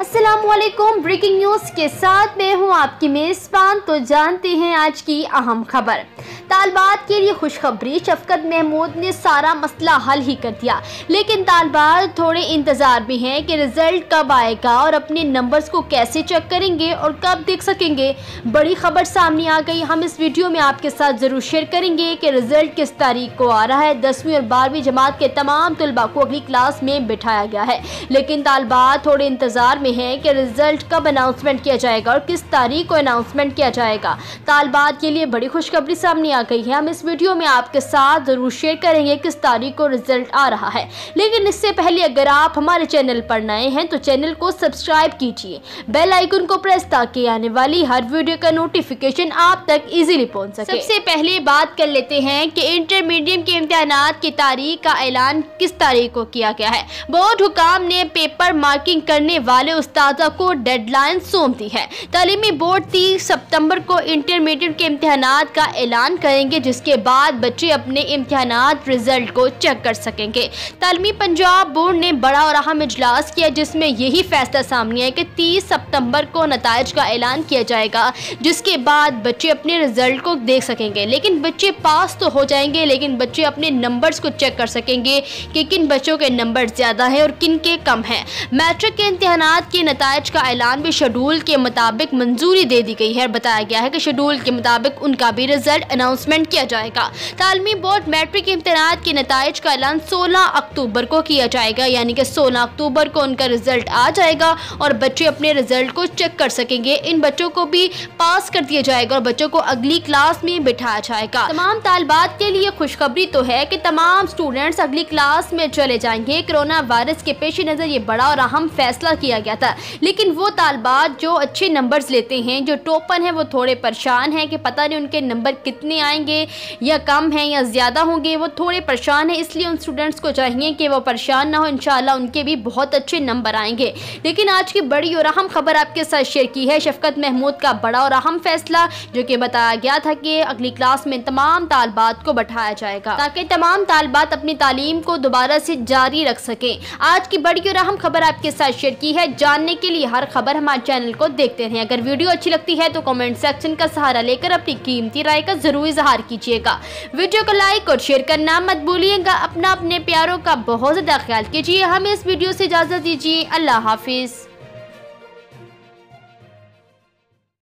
अस्सलामुअलैकुम। Breaking news के साथ मैं हूं आपकी मेज़बान। तो जानते हैं आज की अहम खबर। तालबात के लिए खुशखबरी, शफकत महमूद ने सारा मसला हल ही कर दिया, लेकिन तालबात थोड़े इंतज़ार में हैं कि रिज़ल्ट कब आएगा और अपने नंबर्स को कैसे चेक करेंगे और कब देख सकेंगे। बड़ी खबर सामने आ गई। हम इस वीडियो में आपके साथ ज़रूर शेयर करेंगे कि रिज़ल्ट किस तारीख को आ रहा है। 10वीं और 12वीं जमात के तमाम तलबा को अगली क्लास में बिठाया गया है, लेकिन तालबात थोड़े इंतज़ार में है कि रिजल्ट कब अनाउंसमेंट किया जाएगा और किस तारीख को अनाउंसमेंट किया जाएगा। तालबात के लिए बड़ी खुशखबरी सामने आ गई है। हम इस वीडियो में आपके साथ जरूर शेयर करेंगे किस तारीख को रिजल्ट आ रहा है, लेकिन इससे पहले अगर आप हमारे चैनल पर नए हैं तो चैनल को सब्सक्राइब कीजिए, बेल आइकन को प्रेस ताकि आने वाली हर वीडियो का नोटिफिकेशन आप तक इजीली पहुंच सके। सबसे पहले बात कर लेते हैं कि इंटरमीडिएट के इम्तिहानात की तारीख का ऐलान किस तारीख को किया गया है। बोर्ड हुकाम ने पेपर मार्किंग करने वाले उस्तादा को डेडलाइन सौंप दी है। तालीमी बोर्ड 30 सितंबर को इंटरमीडिएट के इम्तिहानात का ऐलान करेंगे, जिसके बाद बच्चे अपने इम्तिहानात रिजल्ट को चेक कर सकेंगे। तालीमी पंजाब बोर्ड ने बड़ा और अहम इजलास किया, जिसमें यही फैसला सामने है कि 30 सितंबर को नताइज का ऐलान किया जाएगा, जिसके बाद बच्चे अपने रिजल्ट को देख सकेंगे। लेकिन बच्चे पास तो हो जाएंगे, लेकिन बच्चे अपने नंबर्स को चेक कर सकेंगे कि किन बच्चों के नंबर ज़्यादा हैं और किन के कम हैं। मैट्रिक के इम्तिहानात के नताइज का ऐलान भी शेड्यूल के मुताबिक मंजूरी दे दी गई है। बताया गया है कि शेड्यूल के मुताबिक उनका भी रिजल्ट अनाउंसमेंट किया जाएगा। तालीमी बोर्ड मैट्रिक के इम्तिहानात के नताइज का ऐलान 16 अक्टूबर को किया जाएगा, यानी कि 16 अक्टूबर को उनका रिजल्ट आ जाएगा और बच्चे अपने रिजल्ट को चेक कर सकेंगे। इन बच्चों को भी पास कर दिया जाएगा और बच्चों को अगली क्लास में बिठाया जाएगा। तमाम तालबात के लिए खुशखबरी तो है कि तमाम स्टूडेंट्स अगली क्लास में चले जाएंगे। कोरोना वायरस के पेश नज़र ये बड़ा और अहम फैसला किया गया था, लेकिन वो तालबात जो अच्छे नंबर्स लेते हैं, जो टॉपर हैं, वो थोड़े परेशान हैं कि पता नहीं उनके नंबर कितने आएंगे, या कम हैं या ज़्यादा होंगे। वो थोड़े परेशान हैं, इसलिए उन स्टूडेंट्स को चाहिए कि वो परेशान ना हो। इंशाल्लाह उनके भी बहुत अच्छे नंबर आएंगे। लेकिन आज की बड़ी और अहम खबर आपके साथ शेयर की है शफकत महमूद का बड़ा और अहम फैसला, जो कि बताया गया था कि अगली क्लास में तमाम तालबात को बैठाया जाएगा ताकि तमाम तालबात अपनी तालीम को दोबारा से जारी रख सकें। आज की बड़ी और अहम खबर आपके साथ शेयर की है। जानने के लिए हर खबर हमारे चैनल को देखते रहें। अगर वीडियो अच्छी लगती है तो कमेंट सेक्शन का सहारा लेकर अपनी कीमती राय का जरूर इजहार कीजिएगा। वीडियो को लाइक और शेयर करना मत भूलिएगा। अपने प्यारों का बहुत ज्यादा ख्याल कीजिए। हमें इस वीडियो से इजाजत दीजिए। अल्लाह हाफिज।